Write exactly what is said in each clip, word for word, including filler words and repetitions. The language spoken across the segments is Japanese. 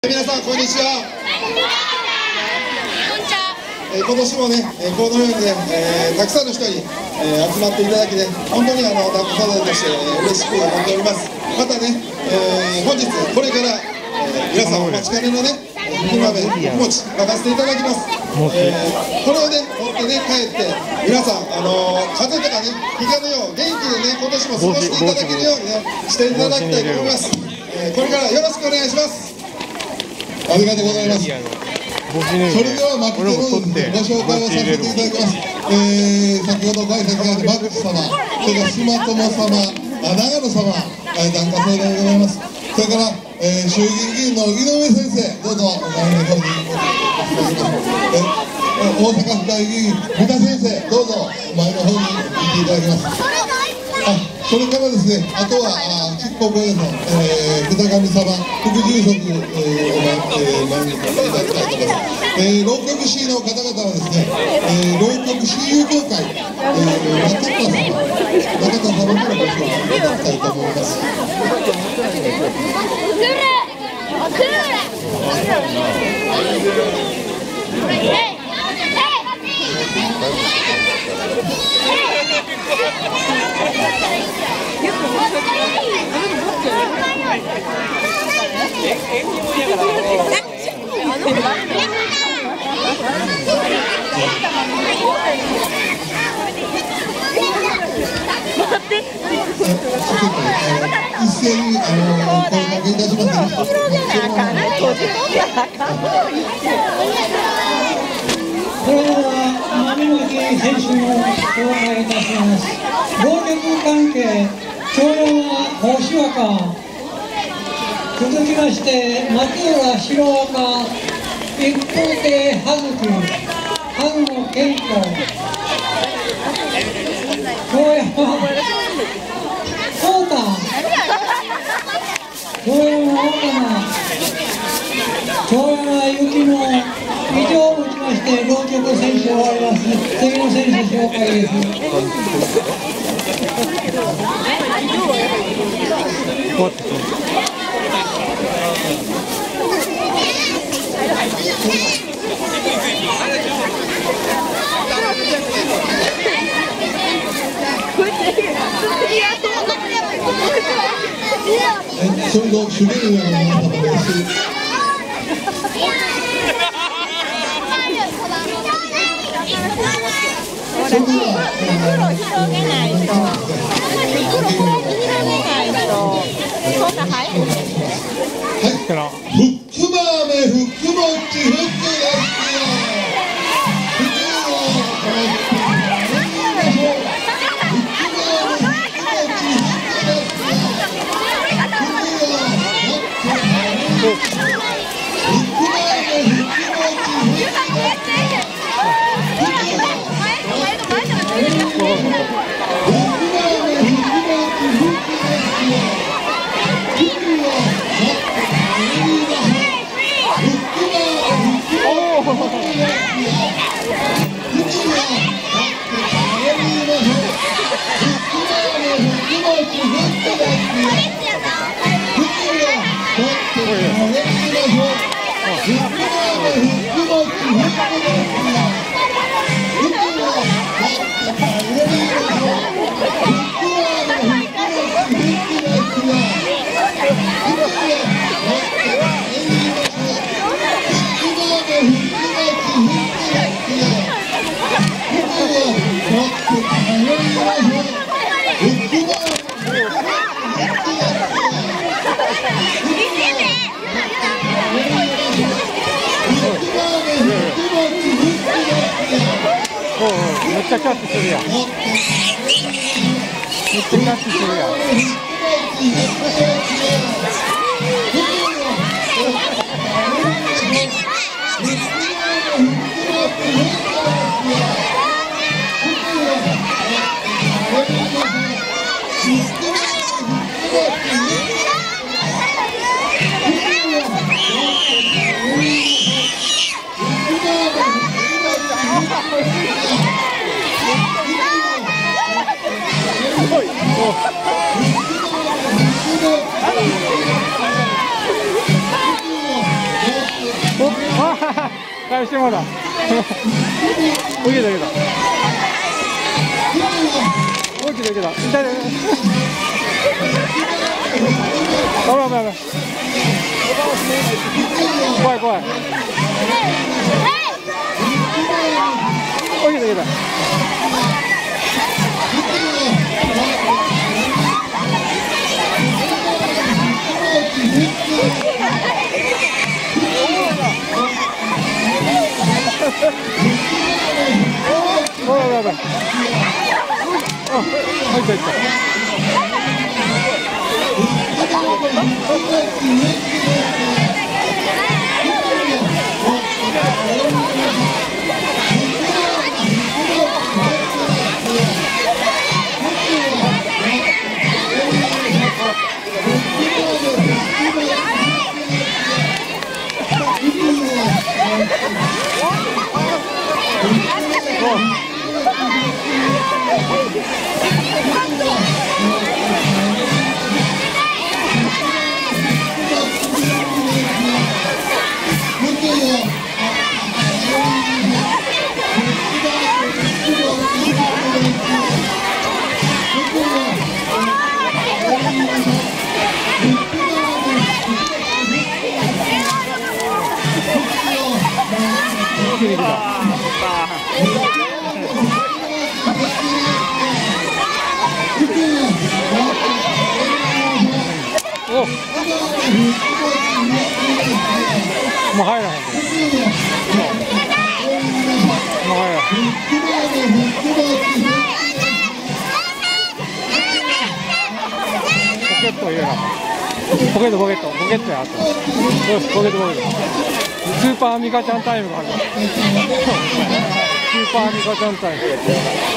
皆さんこんにちは。えー、今年もね、えー、このようにね、えー、たくさんの人に、えー、集まっていただきね、本当にあのダンクサザエとして、えー、嬉しく思っております。またね、えー、本日これから、えー、皆さんお待ちかねのね、福豆福餅書かせていただきます。えー、これをね持ってね帰って皆さんあのー、風邪とかねひかぬよう元気でね今年も過ごしていただけるようにねしていただきたいと思います。えー、これからよろしくお願いします。 ありがとうございます。それではマックスのご紹介をさせていただきます。えー、先ほどご挨拶があってマックス様、それから島友様、あ長野様、えー、檀家総代でございます。それから、えー、衆議院議員の井上先生、どうぞお前の方にお願いします。えー、大阪府会議員三田先生、どうぞお前の方に行っていただきます。あ、それからですね、あとは執行部の、えー、二神様、副住職、えー、お前にいただきたいと思います。えー、浪曲師の方々はですね、えー、浪曲師友協会、えー、中田様、中田様からご紹介いただきたいと思います。一斉にあの声かけいたします。 それでは豆まき選手の紹介いたします。浪曲関係長山大柴館、続きまして松浦白岡一風亭葉月春野健子長山浩太長山大玉長山由紀の以上をもちまして浪曲選手終わります。次の選手紹介です。 それの主任の皆様です。それでは、福豆福餅福ですよ。 めっちゃキャッチするやん。めっちゃキャッチするやん。すごい。 返してもらう。いけたいけた。おいけたいけた。痛い痛い。危ない危ない危ない。怖い怖い。おいけたいけた。おいやばい。あ、入った入った。もう入らへん。もう入らへん。ポケット入れな。ポケットポケットポケットやあと。よしポケットポケット。スーパーミカちゃんタイムがある。スーパーミカちゃんタイム。スー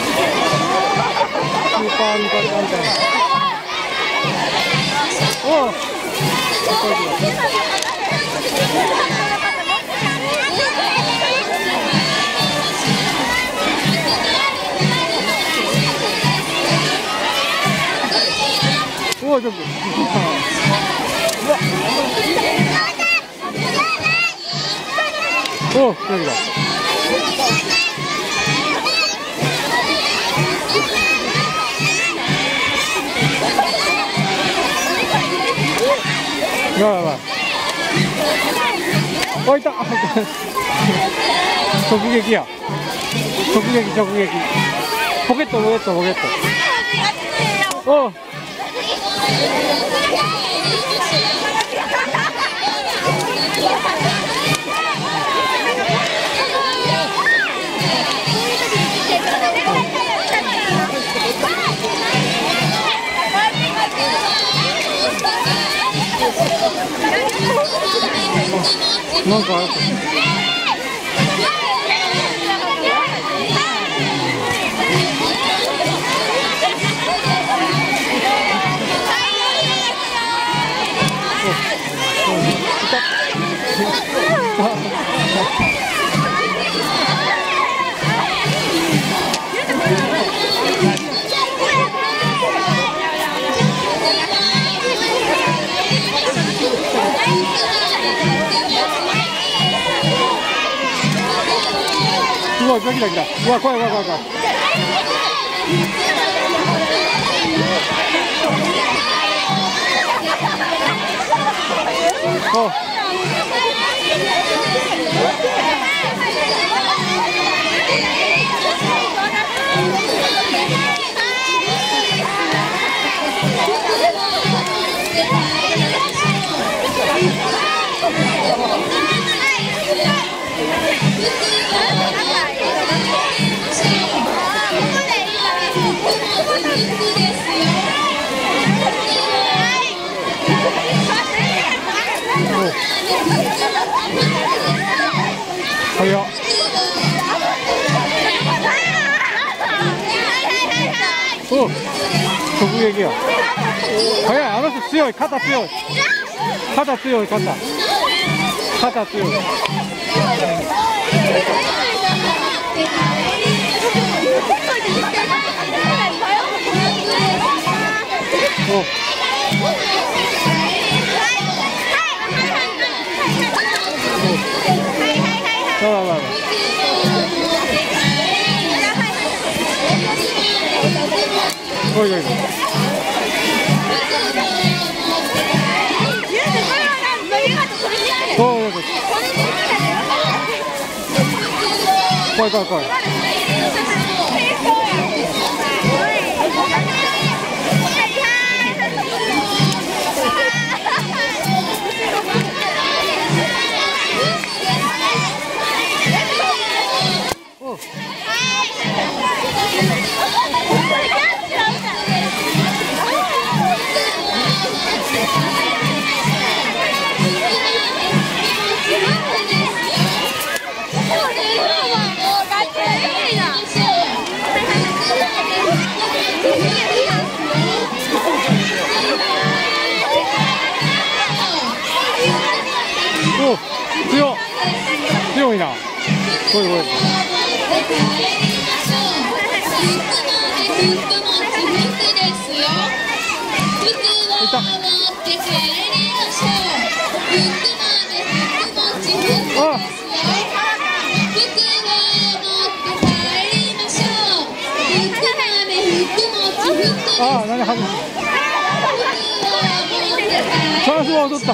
パーミカちゃんタイム。おお。おお、ちょっと。おお、出てきた。やばいやばい。おいた。直撃や。直撃直撃。ポケットポケットポケット。おお。なんかある。うわ、来た来た来た。うわ、怖い怖い怖い怖い。お。早っ。お、直撃や。早い、あの人強い、肩強い。肩強い、肩。肩強い。お。 そうだそうだ。こいこいこい。そうそうそう。来い来い来い。お強い強いな。これこれ。ああ、何外す。チャンスは取った。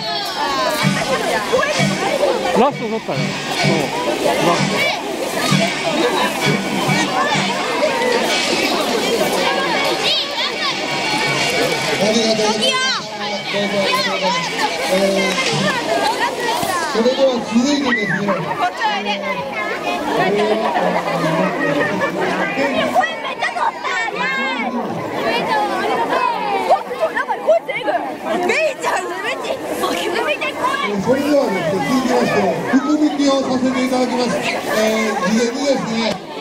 ラスト取ったよ。そう。ラスト。 ありがとうございます。それでは続いてですね。それではですね、続きまして福引きをさせていただきます。えー、事前にですね。